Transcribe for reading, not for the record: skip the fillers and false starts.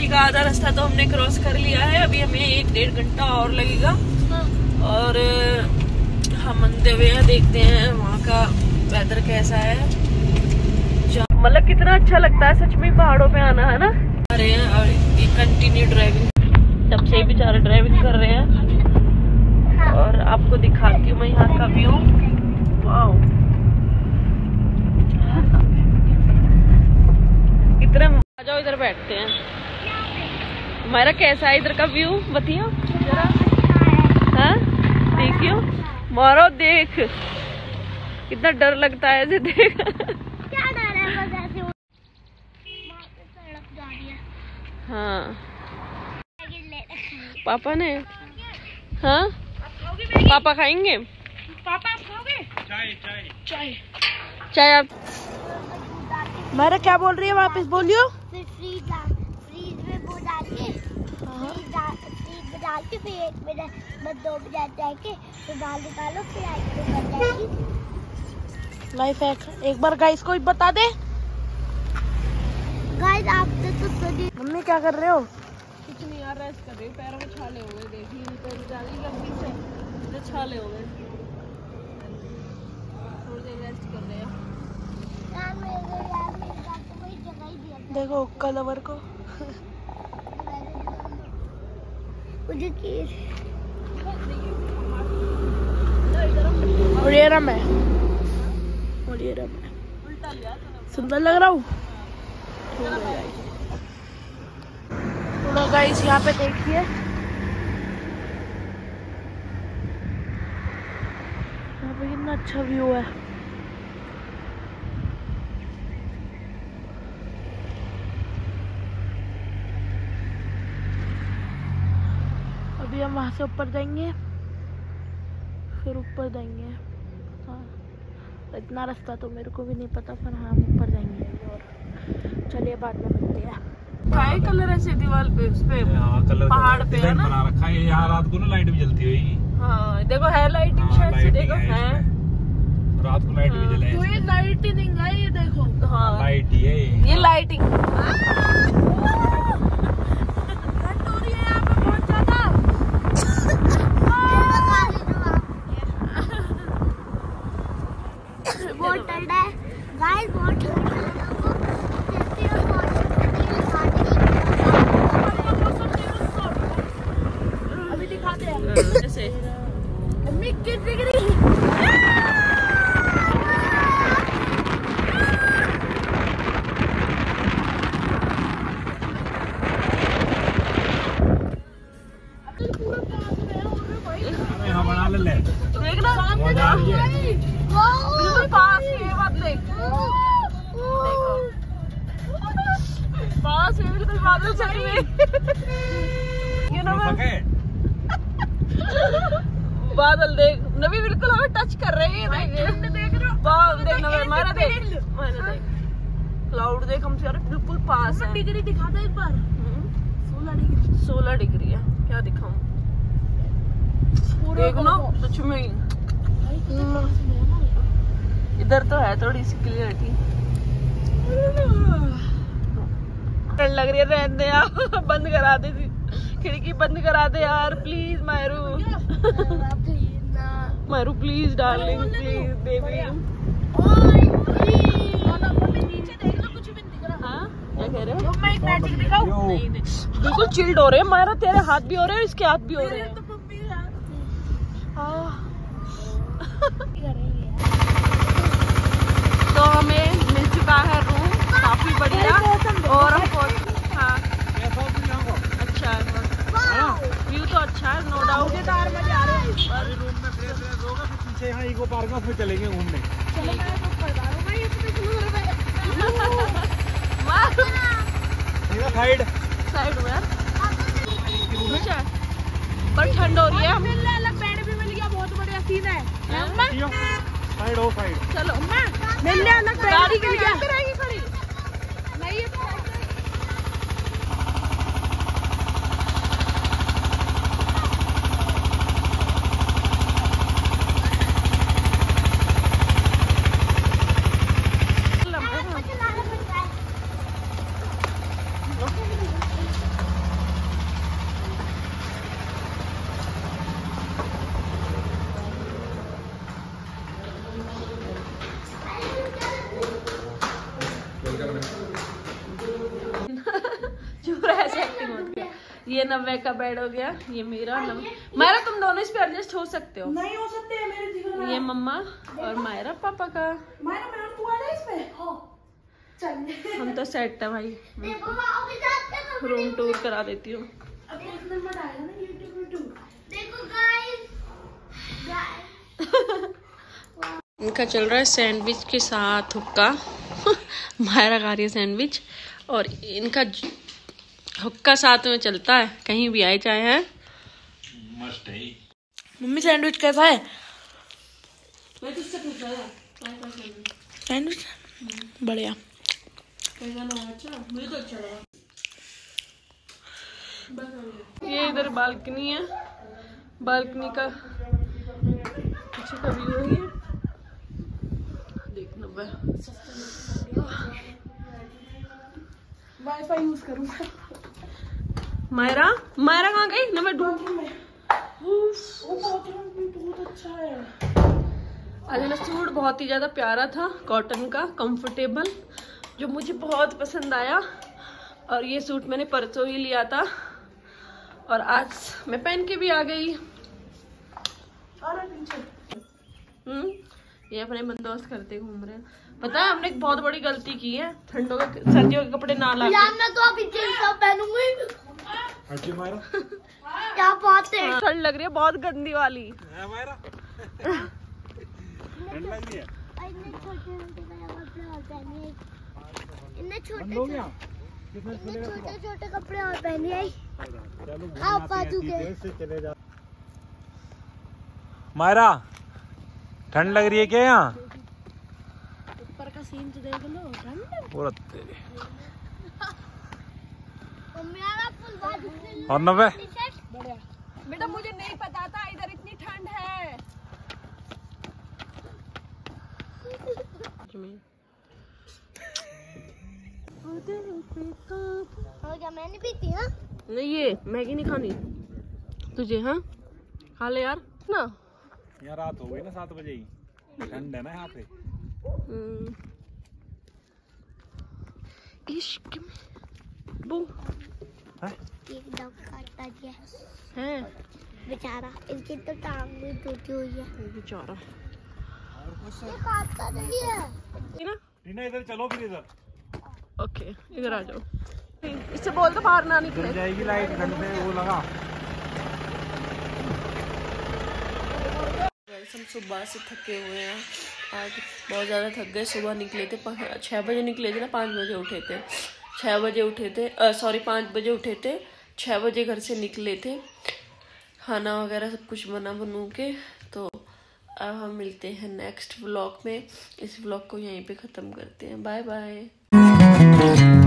City का आधा रास्ता तो हमने क्रॉस कर लिया है। अभी हमें 1-1.5 घंटा और लगेगा और हम अंधे हुए हैं। देखते हैं वहाँ का वेदर कैसा है। मतलब कितना अच्छा लगता है सच में पहाड़ों पे आना, है ना। आ रहे हैं और ये कंटिन्यू ड्राइविंग, तब से बेचारे ड्राइविंग कर रहे हैं और आपको दिखाती हूँ मैं यहाँ का व्यू। वाओ, इतने आ जाओ इधर बैठते हैं। हमारा कैसा है इधर का व्यू बताइयो जरा। हाँ देखियो, मारो देख, कितना डर लगता है ऐसे देख। क्या डर है, बस ऐसे सड़क जा रही है। हाँ पापा ने, हाँ पापा खाएंगे। पापा आप खाओगे? चाय चाय चाय चाय। आप मेरा क्या बोल रही है, वापस बोलियो। फ्रीज में वो डाल के, फ्रीज डाल के फिर 1 मिनट बस 2 मिनट जाके फिर बाहर निकालो, फिर आइसक्रीम बन जाएगी। लाइफ हैक एक बार गाइस को बता दे। गाइस आप तो सुनिए। मम्मी क्या कर रहे हो? कुछ नहीं यार, रेस्ट कर रही हूँ। पैरों में छाले हो गए, देखिए तो ज्यादा लंबी से तो छाले हो गए। थोड़ी देर रेस्ट कर रहे हैं। देखो कलवर को और ये रम है, और ये रम है। सुंदर लग रहा हूँ। तो गाइस यहाँ पे देखिए, यहाँ पे कितना अच्छा व्यू है। अभी हम वहाँ से ऊपर जाएंगे, फिर ऊपर जाएंगे। हाँ इतना रास्ता तो मेरे को भी नहीं पता, पर हाँ हम ऊपर जाएंगे। और चलिए बाद में मिलते हैं। काय कलर ऐसे दीवार पे, उस पे पहाड़ पे है ना बना रखा है। यहाँ रात को ना लाइट भी जलती होगी। हाँ देखो है लाइटिंग, शायद से देखो है रात को लाइट भी जले। तो ये लाइटिंग है, ये देखो। हाँ लाइट ही है ये लाइटिंग। बहुत ठंडा है गाइस, बहुत ठंडा है। अभी दिखाते हैं जैसे मम्मी किस डिग्री। यहाँ बना ले देखना बिल्कुल पास है, बात देख। पास है बिल्कुल, बादल छट में। ये ना बादल देख नवी, बिल्कुल हमें टच कर रहे हैं। देख रहे हो, देख नवी हमारा, देख मैंने देख क्लाउड देख, हमसे बिल्कुल पास है। डिग्री दिखा दे एक बार। 16 डिग्री है। क्या दिखाऊं, देख ना सच में इधर तो है थोड़ी सी क्लियरिटी। डर लग रही है, रहने दे यार, बंद करा दे खिड़की, बंद करा दे यार प्लीज। मारू प्लीज डार्लिंग, प्लीज बेबी। नीचे देख लो, कुछ भी नहीं दिख रहा। हाँ क्या कह रहे हो? मैं एक मैजिक दिखाऊं? नहीं बिल्कुल चिल्ड हो रहे हैं मारा, तेरे हाथ भी हो रहे हैं, इसके हाथ भी हो रहे हैं। तो हमें मिल चुका है रूम, काफी बढ़िया। और हमको हाँ अच्छा व्यू तो अच्छा है, नो डाउट। मजे आ रहे हैं। और रूम में फ्रेश होगा, फिर पीछे यहाँ इको पार्क है, उसमें चलेंगे घूमने। साइड साइड में पर ठंड हो रही है। अलग बेड भी मिल गया, बहुत बढ़िया सीन है। साइड हो साइड, चलो मिलने अलग गाड़ी मिल गया। नहीं ये नव्या का बेड हो गया, ये मेरा मायरा तुम दोनों इस पे एडजस्ट हो सकते हो। नहीं हो सकते हैं मेरे जीवन। ये मम्मा और मायरा पापा का। मायरा मेरा तू आ रहा इसमें। हो चल हम तो सेट है भाई। देखो माँ के साथ में रूम टूर करा देती हूँ। अब एक नंबर आएगा ना यूट्यूब। देखो गाइस इनका चल रहा है सैंडविच के साथ हुक्का। मायरा खा रही है सैंडविच और इनका हुक्का साथ में चलता है, कहीं भी आए चाहे है। मस्त है। मम्मी सैंडविच कैसा है? मैं तुझसे पूछ रहा था सैंडविच बढ़िया। कैसा लगा? अच्छा, मुझे तो अच्छा लगा। ये इधर बालकनी है, बालकनी का पीछे का व्यू है। ये देखना वाईफाई यूज करूंगा। मायरा मायरा कहाँ गई ना? मैं ढूंढ वो बहुत अच्छा है। आज ना सूट बहुत ही ज्यादा प्यारा था, कॉटन का, कंफर्टेबल, जो मुझे बहुत पसंद आया। और ये सूट मैंने परसों ही लिया था और आज मैं पहन के भी आ गई। ये अपने बंदोबस्त करते घूम रहे हैं। पता है हमने एक बहुत बड़ी गलती की है, ठंडों के सर्दियों के कपड़े ना ला यार मैं तो अभी जींस टॉप पहनूंगी। अच्छा मायरा, क्या बात है। ठंड लग रही है बहुत गंदी वाली। मायरा ठंड लग रही है। इतने छोटे कपड़े और पहने आई। आप बाजू के मायरा ठंड लग रही है क्या? यहाँ ऊपर का सीन तो देख लो, ठंड पूरा तेरे। फुल बाजू और नब्बे बेटा मुझे नहीं पता था इधर इतनी ठंड है। हो गया, मैंने पीती है। नहीं ये मैगी नहीं खानी तुझे? हाँ खा ले यार ना। यहाँ रात हो गई ना 7 बजे ही, ठंड है ना यहाँ पे। इश्क में वो एक डॉग काटता गया है बेचारा, इसकी तो टांग भी टूटी हुई है बेचारा। ये काटता नहीं है ना टीना इधर चलो, फिर इधर ओके इधर आ जाओ। इससे बोल तो बाहर ना निकले। जल जाएगी लाइट, ठंड में वो लगा। हम सुबह से थके हुए हैं, आज बहुत ज़्यादा थक गए। सुबह निकले थे 6 बजे निकले थे ना, 5 बजे उठे थे। 6 बजे उठे थे, सॉरी 5 बजे उठे थे, 6 बजे घर से निकले थे। खाना वगैरह सब कुछ बनू के। तो अब हम मिलते हैं नेक्स्ट व्लॉग में। इस व्लॉग को यहीं पे ख़त्म करते हैं। Bye bye.